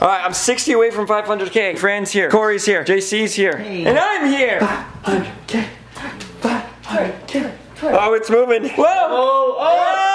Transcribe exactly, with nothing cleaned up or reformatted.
All right, I'm sixty away from five hundred K. Fran's here, Corey's here, J C's here, hey. And I'm here. five hundred K, five hundred K. Oh, it's moving. Whoa! Oh, oh.